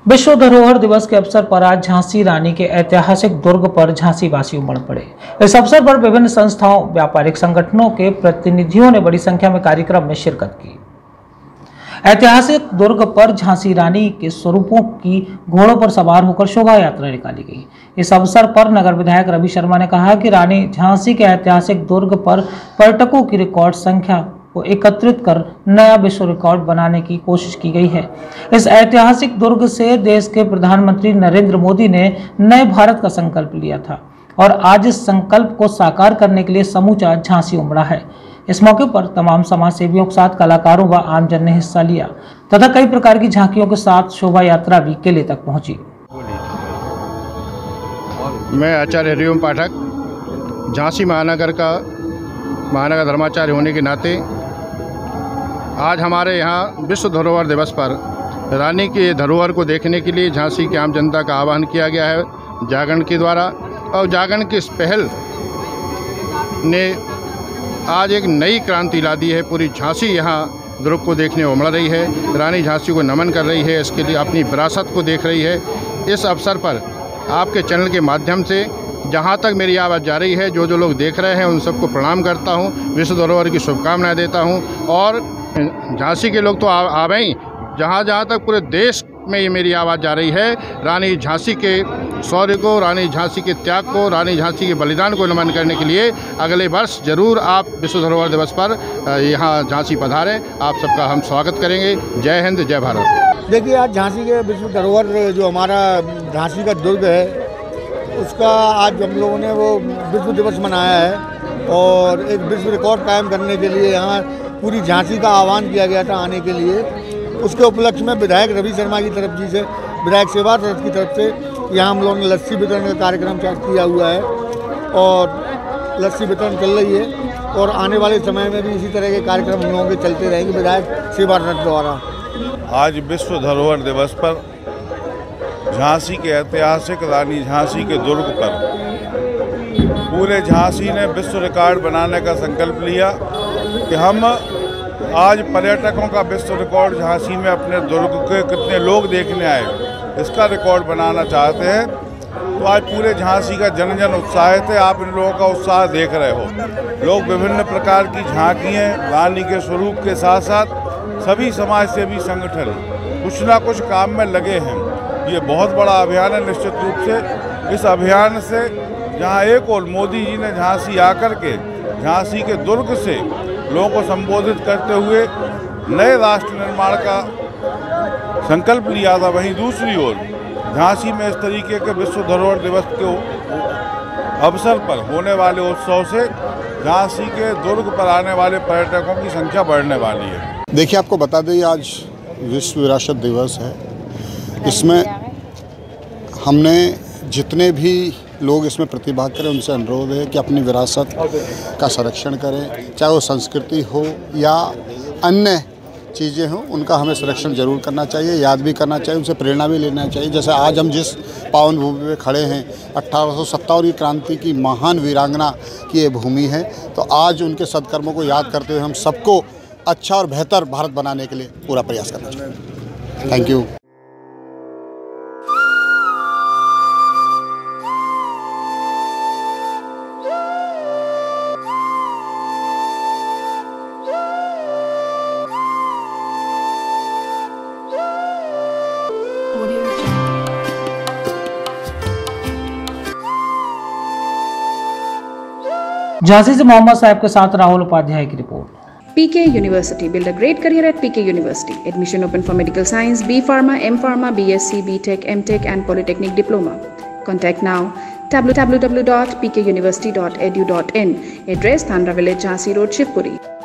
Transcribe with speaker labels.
Speaker 1: विश्व धरोहर दिवस के अवसर पर आज झांसी रानी के ऐतिहासिक दुर्ग पर झांसी वासी उमड़ पड़े। इस अवसर पर विभिन्न संस्थाओं, व्यापारिक संगठनों के प्रतिनिधियों ने बड़ी संख्या में कार्यक्रम में शिरकत की। ऐतिहासिक दुर्ग पर झांसी रानी के स्वरूपों की घोड़ों पर सवार होकर शोभा यात्रा निकाली गई। इस अवसर पर नगर विधायक रवि शर्मा ने कहा कि रानी झांसी के ऐतिहासिक दुर्ग पर पर्यटकों की रिकॉर्ड संख्या को एकत्रित कर नया विश्व रिकॉर्ड बनाने की कोशिश की गई है। इस ऐतिहासिक दुर्ग से देश के प्रधानमंत्री नरेंद्र मोदी ने नए भारत का संकल्प लिया था और आज इस संकल्प को साकार करने के लिए समूचा झांसी उमड़ा है। इस मौके पर तमाम समाज सेवियों के साथ कलाकारों व आमजन ने हिस्सा लिया तथा कई प्रकार की झांकियों के साथ शोभा यात्रा भी किले तक पहुंची।
Speaker 2: मैं आचार्य हरिओम पाठक झांसी महानगर धर्माचार्य होने के नाते आज हमारे यहाँ विश्व धरोहर दिवस पर रानी के धरोहर को देखने के लिए झांसी की आम जनता का आह्वान किया गया है जागरण के द्वारा। और जागरण की इस पहल ने आज एक नई क्रांति ला दी है। पूरी झांसी यहाँ दुर्ग को देखने उमड़ रही है, रानी झांसी को नमन कर रही है, इसके लिए अपनी विरासत को देख रही है। इस अवसर पर आपके चैनल के माध्यम से जहाँ तक मेरी आवाज़ जा रही है, जो लोग देख रहे हैं उन सबको प्रणाम करता हूँ, विश्व धरोहर की शुभकामनाएं देता हूँ। और झांसी के लोग तो आवे ही, जहाँ तक पूरे देश में ये मेरी आवाज़ जा रही है, रानी झांसी के शौर्य को, रानी झांसी के त्याग को, रानी झांसी के बलिदान को नमन करने के लिए अगले वर्ष जरूर आप विश्व धरोहर दिवस पर यहाँ झांसी पधारें। आप सबका हम स्वागत करेंगे। जय हिंद, जय भारत।
Speaker 3: देखिए, आज झांसी के विश्व धरोहर जो हमारा झांसी का दुर्ग है, उसका आज हम लोगों ने वो विश्व दिवस मनाया है और एक विश्व रिकॉर्ड कायम करने के लिए यहाँ पूरी झांसी का आह्वान किया गया था आने के लिए। उसके उपलक्ष्य में विधायक रवि शर्मा की तरफ जी से, विधायक सेवा रथ की तरफ से यहाँ हम लोगों ने लस्सी वितरण का कार्यक्रम किया हुआ है और लस्सी वितरण चल रही है और आने वाले समय में भी इसी तरह के कार्यक्रम हम लोगों के चलते रहेंगे विधायक सेवा रथ द्वारा।
Speaker 4: आज विश्व धरोहर दिवस पर झांसी के ऐतिहासिक रानी झांसी के दुर्ग पर पूरे झांसी ने विश्व रिकॉर्ड बनाने का संकल्प लिया कि हम आज पर्यटकों का विश्व रिकॉर्ड झांसी में अपने दुर्ग के कितने लोग देखने आए, इसका रिकॉर्ड बनाना चाहते हैं। तो आज पूरे झांसी का जन उत्साहित है। आप इन लोगों का उत्साह देख रहे हो। लोग विभिन्न प्रकार की झांकियाँ रानी के स्वरूप के साथ साथ सभी समाज सेवी संगठन कुछ ना कुछ काम में लगे हैं। ये बहुत बड़ा अभियान है। निश्चित रूप से इस अभियान से जहाँ एक और मोदी जी ने झांसी आकर के झांसी के दुर्ग से लोगों को संबोधित करते हुए नए राष्ट्र निर्माण का संकल्प लिया था, वहीं दूसरी ओर झांसी में इस तरीके के विश्व धरोहर दिवस के अवसर पर होने वाले उत्सव से झांसी के दुर्ग पर आने वाले पर्यटकों की संख्या बढ़ने वाली है।
Speaker 5: देखिए, आपको बता दें आज विश्व विरासत दिवस है। इसमें हमने जितने भी लोग इसमें प्रतिभाग करें उनसे अनुरोध है कि अपनी विरासत का संरक्षण करें, चाहे वो संस्कृति हो या अन्य चीज़ें हों, उनका हमें संरक्षण जरूर करना चाहिए, याद भी करना चाहिए, उनसे प्रेरणा भी लेना चाहिए। जैसे आज हम जिस पावन भूमि पे खड़े हैं, 1857 क्रांति की महान वीरांगना की ये भूमि है, तो आज उनके सत्कर्मों को याद करते हुए हम सबको अच्छा और बेहतर भारत बनाने के लिए पूरा प्रयास करना चाहिए। Thank you.
Speaker 1: झांसी से मोहम्मद साहब के साथ राहुल उपाध्याय की report.
Speaker 6: PK University. Build a great career at PK University. Admission open for medical science, B Pharma, M Pharma, BSc, BTech, MTech and Polytechnic Diploma. Contact now www.pkuniversity.edu.in. Address Thandra Village, Jhansi Road, Shivpuri.